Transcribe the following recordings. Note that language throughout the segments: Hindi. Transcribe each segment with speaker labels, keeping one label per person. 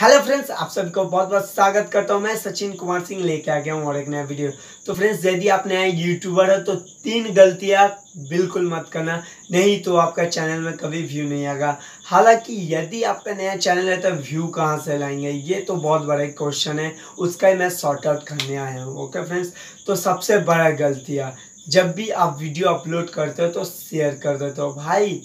Speaker 1: हेलो फ्रेंड्स, आप सभी को बहुत बहुत स्वागत करता हूं। मैं सचिन कुमार सिंह लेके आ गया हूं और एक नया वीडियो। तो फ्रेंड्स, यदि आप नया यूट्यूबर है तो 3 गलतियां बिल्कुल मत करना, नहीं तो आपका चैनल में कभी व्यू नहीं आएगा। हालांकि यदि आपका नया चैनल है तो व्यू कहां से लाएंगे, ये तो बहुत बड़ा क्वेश्चन है, उसका ही मैं सॉर्ट आउट करने आया हूँ। ओके फ्रेंड्स, तो सबसे बड़ा गलतियाँ, जब भी आप वीडियो अपलोड करते हो तो शेयर कर देते हो। भाई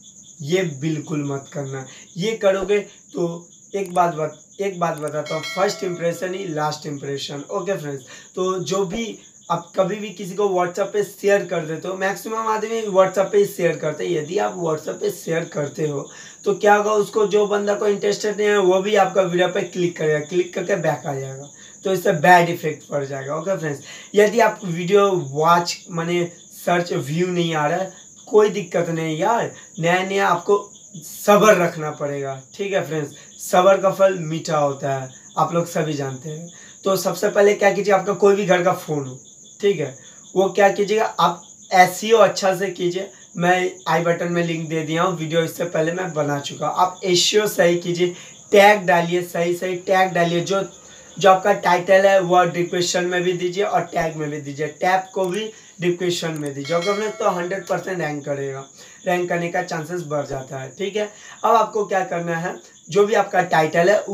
Speaker 1: ये बिल्कुल मत करना। ये करोगे तो एक बात बताता हूँ, फर्स्ट इम्प्रेशन ही लास्ट इम्प्रेशन। ओके फ्रेंड्स, तो जो भी आप कभी भी किसी को व्हाट्सएप पे शेयर कर देते हो, मैक्सिमम आदमी व्हाट्सएप पे ही शेयर करते हैं। यदि आप व्हाट्सएप पे शेयर करते हो तो क्या होगा, उसको जो बंदा को इंटरेस्टेड नहीं है वो भी आपका वीडियो पे क्लिक करेगा, क्लिक करके बैक आ जाएगा, तो इससे बैड इफेक्ट पड़ जाएगा। ओके फ्रेंड्स, यदि आप वीडियो वॉच माने सर्च व्यू नहीं आ रहा है, कोई दिक्कत नहीं यार, नया नया आपको सब्र रखना पड़ेगा। ठीक है फ्रेंड्स, सब्र का फल मीठा होता है, आप लोग सभी जानते हैं। तो सबसे पहले क्या कीजिए, आपका कोई भी घर का फ़ोन हो, ठीक है, वो क्या कीजिएगा, आप एसईओ अच्छा से कीजिए। मैं आई बटन में लिंक दे दिया हूँ, वीडियो इससे पहले मैं बना चुका हूँ। आप एसईओ सही कीजिए, टैग डालिए, सही सही टैग डालिए। जो आपका टाइटल है वो डिस्क्रिप्शन में भी दीजिए और टैग में भी दीजिए, टैग को भी डिस्क्रिप्शन में दीजिए। अगर तो 100% रैंक करेगा, रैंक करने का चांसेस बढ़ जाता है। ठीक है, अब आपको क्या करना है, जो भी आपका टाइटल है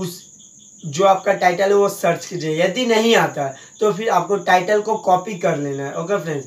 Speaker 1: जो आपका टाइटल है वो सर्च कीजिए। यदि नहीं आता है तो फिर आपको टाइटल को कॉपी कर लेना है। ओके फ्रेंड्स,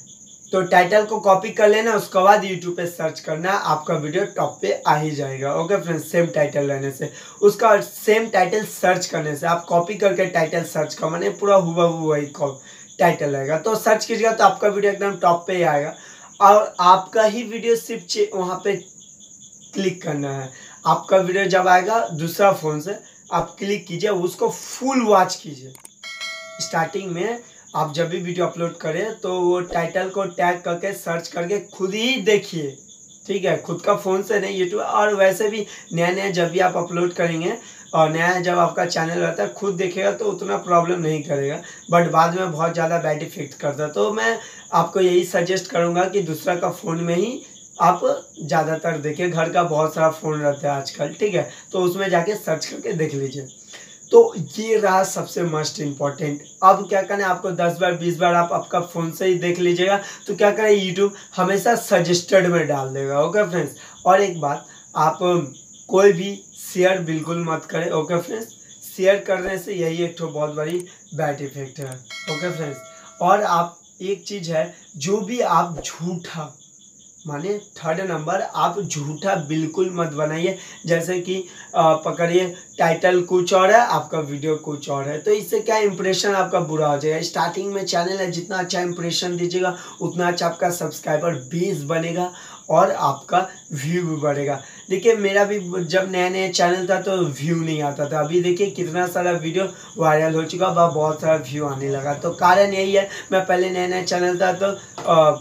Speaker 1: तो टाइटल को कॉपी कर लेना, उसके बाद यूट्यूब पे सर्च करना, आपका वीडियो टॉप पे आ ही जाएगा। ओके फ्रेंड्स, सेम टाइटल रहने से, उसका सेम टाइटल सर्च करने से, आप कॉपी करके टाइटल सर्च का माने पूरा हुबहू वही टाइटल रहेगा, तो सर्च कीजिएगा तो आपका वीडियो एकदम टॉप पे ही आएगा। और आपका ही वीडियो सिर्फ वहाँ पे क्लिक करना है। आपका वीडियो जब आएगा दूसरा फ़ोन से आप क्लिक कीजिए, उसको फुल वॉच कीजिए। स्टार्टिंग में आप जब भी वीडियो अपलोड करें तो वो टाइटल को टैग करके सर्च करके खुद ही देखिए। ठीक है, खुद का फ़ोन से नहीं, यूट्यूब। और वैसे भी नया नया जब भी आप अपलोड करेंगे और नया जब आपका चैनल रहता है, खुद देखेगा तो उतना प्रॉब्लम नहीं करेगा, बट बाद में बहुत ज़्यादा बैड इफेक्ट करता है। तो मैं आपको यही सजेस्ट करूँगा कि दूसरा का फ़ोन में ही आप ज़्यादातर देखिए, घर का बहुत सारा फ़ोन रहता है आजकल। ठीक है, तो उसमें जाके सर्च करके देख लीजिए। तो ये रहा सबसे मस्ट इम्पॉर्टेंट। अब क्या करना है, आपको 10 बार 20 बार आप आपका फ़ोन से ही देख लीजिएगा तो क्या करें, यूट्यूब हमेशा सजेस्टेड में डाल देगा। ओके फ्रेंड्स, और एक बात, आप कोई भी शेयर बिल्कुल मत करें। ओके फ्रेंड्स, शेयर करने से यही एक तो बहुत बड़ी बैड इफेक्ट है। ओके फ्रेंड्स, और आप एक चीज़ है, जो भी आप झूठा माने थर्ड नंबर, आप झूठा बिल्कुल मत बनाइए। जैसे कि पकड़िए, टाइटल कुछ और है, आपका वीडियो कुछ और है, तो इससे क्या इंप्रेशन आपका बुरा हो जाएगा। स्टार्टिंग में चैनल है, जितना अच्छा इंप्रेशन दीजिएगा उतना अच्छा आपका सब्सक्राइबर बेस बनेगा और आपका व्यू भी बढ़ेगा। देखिए, मेरा भी जब नया नया चैनल था तो व्यू नहीं आता था, अभी देखिए कितना सारा वीडियो वायरल हो चुका, बहुत सारा व्यू आने लगा। तो कारण यही है, मैं पहले नया नया चैनल था तो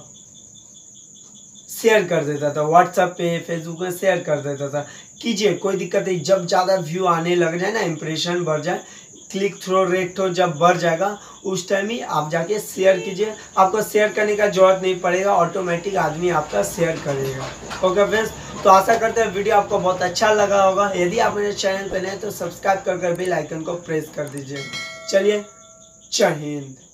Speaker 1: शेयर कर देता था, व्हाट्सएप पे फेसबुक में शेयर कर देता था। कीजिए, कोई दिक्कत नहीं। जब ज़्यादा व्यू आने लग जाए ना, इंप्रेशन बढ़ जाए, क्लिक थ्रो रेट हो जब बढ़ जाएगा, उस टाइम ही आप जाके शेयर कीजिए। आपको शेयर करने का जरूरत नहीं पड़ेगा, ऑटोमेटिक आदमी आपका शेयर करेगा। ओके फ्रेंड्स, तो आशा करते हैं वीडियो आपको बहुत अच्छा लगा होगा। यदि आप मेरे चैनल पर नए तो सब्सक्राइब कर बेल आइकन को प्रेस कर दीजिए। चलिए, जय हिंद।